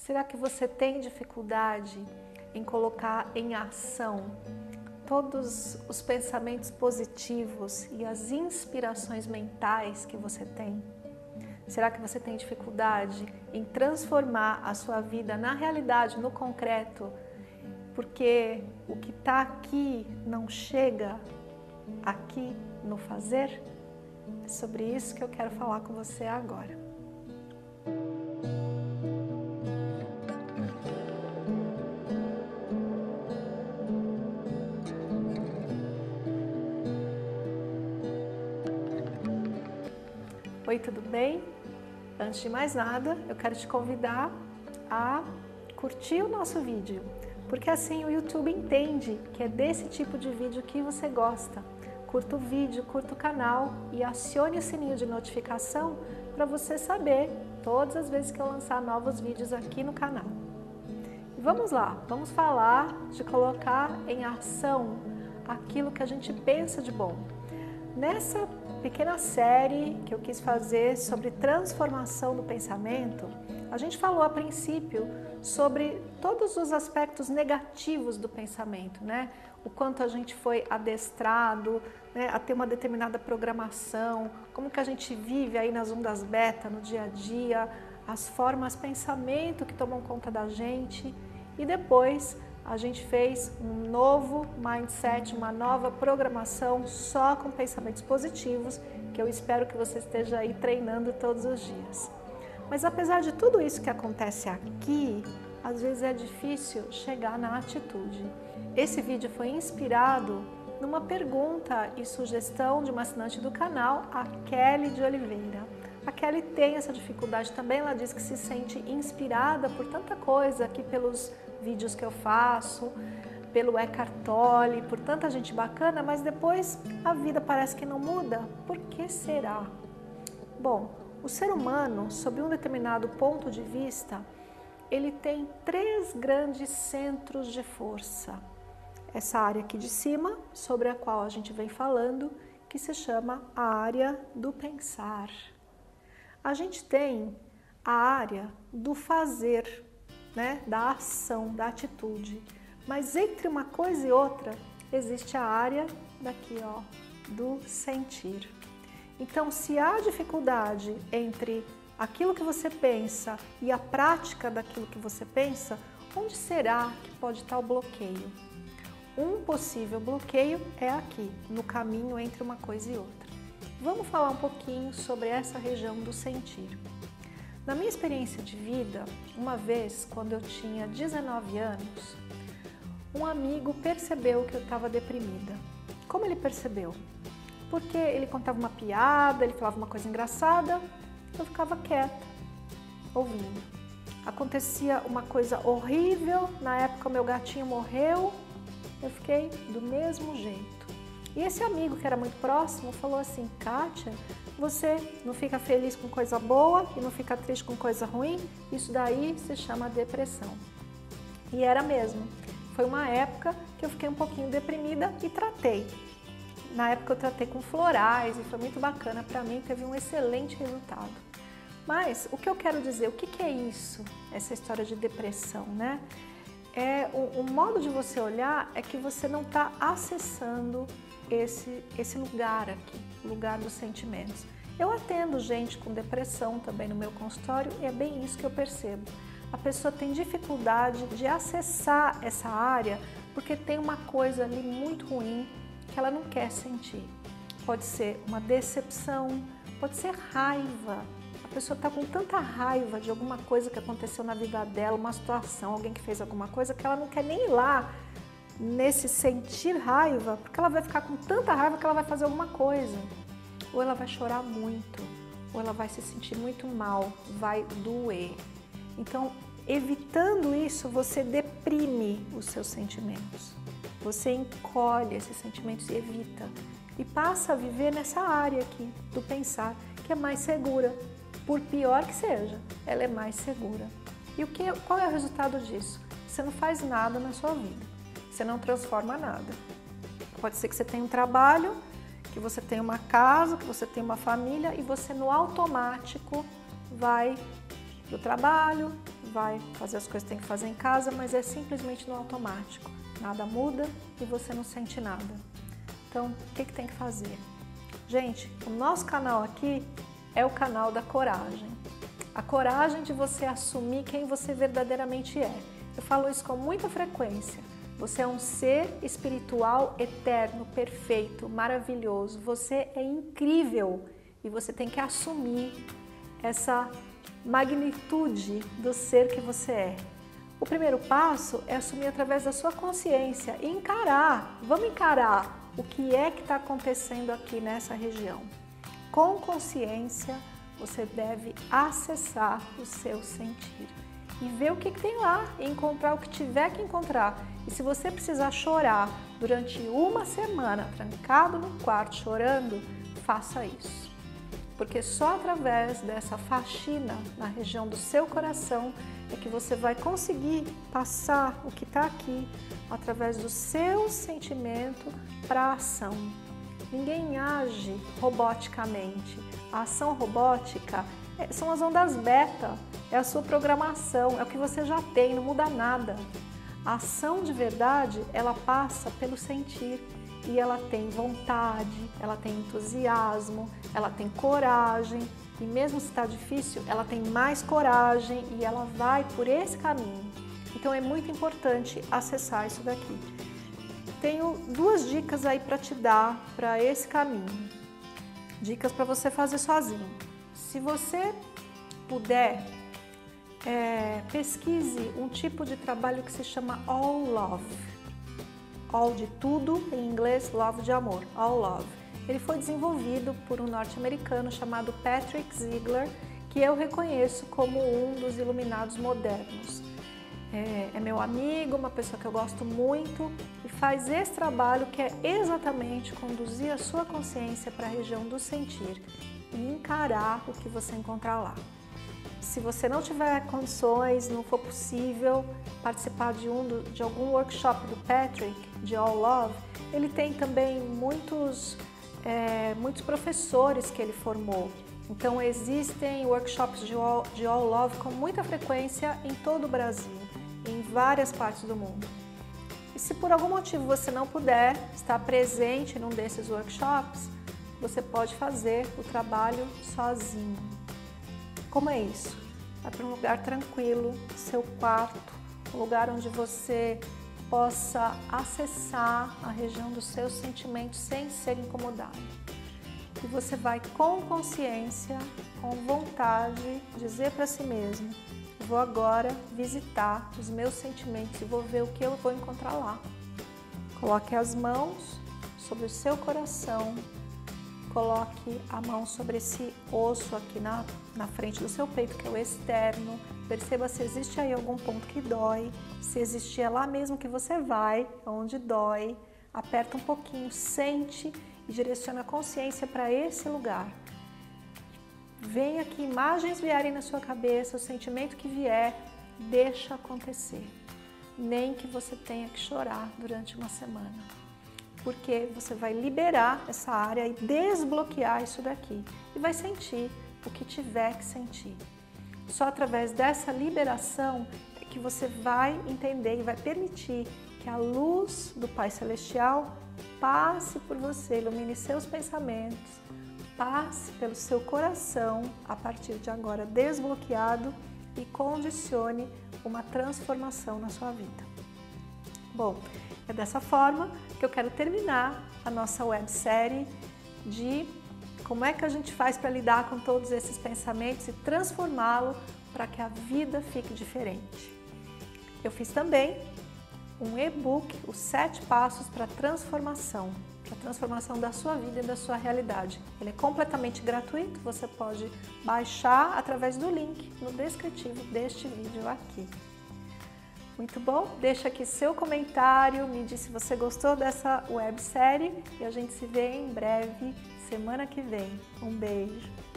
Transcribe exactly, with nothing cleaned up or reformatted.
Será que você tem dificuldade em colocar em ação todos os pensamentos positivos e as inspirações mentais que você tem? Será que você tem dificuldade em transformar a sua vida na realidade, no concreto, porque o que está aqui não chega aqui no fazer? É sobre isso que eu quero falar com você agora. Oi, tudo bem? Antes de mais nada, eu quero te convidar a curtir o nosso vídeo, porque assim o YouTube entende que é desse tipo de vídeo que você gosta. Curta o vídeo, curta o canal e acione o sininho de notificação para você saber todas as vezes que eu lançar novos vídeos aqui no canal. E vamos lá, vamos falar de colocar em ação aquilo que a gente pensa de bom. Nessa pequena série que eu quis fazer sobre transformação do pensamento, a gente falou a princípio sobre todos os aspectos negativos do pensamento, né? O quanto a gente foi adestrado, né, a ter uma determinada programação, como que a gente vive aí nas ondas beta no dia a dia, as formas pensamento que tomam conta da gente, e depois a gente fez um novo mindset, uma nova programação só com pensamentos positivos, que eu espero que você esteja aí treinando todos os dias. Mas apesar de tudo isso que acontece aqui, às vezes é difícil chegar na atitude. Esse vídeo foi inspirado numa pergunta e sugestão de uma assinante do canal, a Kelly de Oliveira. A Kelly tem essa dificuldade também, ela diz que se sente inspirada por tanta coisa aqui pelos vídeos que eu faço, pelo Eckhart Tolle, por tanta gente bacana, mas depois a vida parece que não muda. Por que será? Bom, o ser humano, sob um determinado ponto de vista, ele tem três grandes centros de força. Essa área aqui de cima, sobre a qual a gente vem falando, que se chama a área do pensar. A gente tem a área do fazer, né, da ação, da atitude. Mas entre uma coisa e outra, existe a área daqui, ó, do sentir. Então, se há dificuldade entre aquilo que você pensa e a prática daquilo que você pensa, onde será que pode estar o bloqueio? Um possível bloqueio é aqui, no caminho entre uma coisa e outra. Vamos falar um pouquinho sobre essa região do sentir. Na minha experiência de vida, uma vez, quando eu tinha dezenove anos, um amigo percebeu que eu estava deprimida. Como ele percebeu? Porque ele contava uma piada, ele falava uma coisa engraçada, eu ficava quieta, ouvindo. Acontecia uma coisa horrível, na época o meu gatinho morreu, eu fiquei do mesmo jeito. E esse amigo, que era muito próximo, falou assim: Kátia, você não fica feliz com coisa boa e não fica triste com coisa ruim? Isso daí se chama depressão. E era mesmo. Foi uma época que eu fiquei um pouquinho deprimida e tratei. Na época eu tratei com florais e foi muito bacana para mim, teve um excelente resultado. Mas o que eu quero dizer, o que, que é isso, essa história de depressão, né? É, o, o modo de você olhar é que você não está acessando esse, esse lugar aqui, o lugar dos sentimentos. Eu atendo gente com depressão também no meu consultório e é bem isso que eu percebo. A pessoa tem dificuldade de acessar essa área porque tem uma coisa ali muito ruim que ela não quer sentir. Pode ser uma decepção, pode ser raiva. A pessoa está com tanta raiva de alguma coisa que aconteceu na vida dela, uma situação, alguém que fez alguma coisa, que ela não quer nem ir lá nesse sentir raiva, porque ela vai ficar com tanta raiva que ela vai fazer alguma coisa. Ou ela vai chorar muito, ou ela vai se sentir muito mal, vai doer. Então, evitando isso, você deprime os seus sentimentos. Você encolhe esses sentimentos e evita. E passa a viver nessa área aqui do pensar, que é mais segura. Por pior que seja, ela é mais segura. E o que, qual é o resultado disso? Você não faz nada na sua vida. Você não transforma nada. Pode ser que você tenha um trabalho, que você tenha uma casa, que você tenha uma família e você no automático vai do trabalho, vai fazer as coisas que tem que fazer em casa, mas é simplesmente no automático. Nada muda e você não sente nada. Então, o que que tem que fazer? Gente, o nosso canal aqui é o canal da coragem. A coragem de você assumir quem você verdadeiramente é. Eu falo isso com muita frequência. Você é um ser espiritual eterno, perfeito, maravilhoso. Você é incrível e você tem que assumir essa magnitude do ser que você é. O primeiro passo é assumir através da sua consciência e encarar. Vamos encarar o que é que está acontecendo aqui nessa região. Com consciência, você deve acessar o seu sentir e ver o que, que tem lá e encontrar o que tiver que encontrar. E se você precisar chorar durante uma semana, trancado no quarto, chorando, faça isso. Porque só através dessa faxina na região do seu coração é que você vai conseguir passar o que está aqui através do seu sentimento para a ação. Ninguém age roboticamente. A ação robótica são as ondas beta, é a sua programação, é o que você já tem, não muda nada. A ação de verdade, ela passa pelo sentir e ela tem vontade, ela tem entusiasmo, ela tem coragem e mesmo se está difícil, ela tem mais coragem e ela vai por esse caminho. Então é muito importante acessar isso daqui. Tenho duas dicas aí para te dar para esse caminho. Dicas para você fazer sozinho. Se você puder, é, pesquise um tipo de trabalho que se chama All Love. All de tudo, em inglês, love de amor, All Love. Ele foi desenvolvido por um norte-americano chamado Patrick Ziegler, que eu reconheço como um dos iluminados modernos. É, é meu amigo, uma pessoa que eu gosto muito e faz esse trabalho que é exatamente conduzir a sua consciência para a região do sentir e encarar o que você encontrar lá. Se você não tiver condições, não for possível participar de, um do, de algum workshop do Patrick, de All Love, ele tem também muitos, é, muitos professores que ele formou. Então existem workshops de All, de All Love com muita frequência em todo o Brasil, em várias partes do mundo. E se por algum motivo você não puder estar presente num desses workshops, você pode fazer o trabalho sozinho. Como é isso? Vai para um lugar tranquilo, seu quarto, um lugar onde você possa acessar a região dos seus sentimentos sem ser incomodado. E você vai com consciência, com vontade, dizer para si mesmo: vou agora visitar os meus sentimentos e vou ver o que eu vou encontrar lá. Coloque as mãos sobre o seu coração, coloque a mão sobre esse osso aqui na, na frente do seu peito, que é o externo. Perceba se existe aí algum ponto que dói. Se existir, é lá mesmo que você vai, onde dói. Aperta um pouquinho, sente e direciona a consciência para esse lugar. Venha que imagens vierem na sua cabeça, o sentimento que vier, deixa acontecer. Nem que você tenha que chorar durante uma semana. Porque você vai liberar essa área e desbloquear isso daqui. E vai sentir o que tiver que sentir. Só através dessa liberação é que você vai entender e vai permitir que a luz do Pai Celestial passe por você, ilumine seus pensamentos, passe pelo seu coração, a partir de agora desbloqueado, e condicione uma transformação na sua vida. Bom, é dessa forma que eu quero terminar a nossa websérie de como é que a gente faz para lidar com todos esses pensamentos e transformá-lo para que a vida fique diferente. Eu fiz também um e-book, os sete passos para a transformação, para a transformação da sua vida e da sua realidade. Ele é completamente gratuito, você pode baixar através do link no descritivo deste vídeo aqui. Muito bom? Deixa aqui seu comentário, me diz se você gostou dessa websérie e a gente se vê em breve, semana que vem. Um beijo!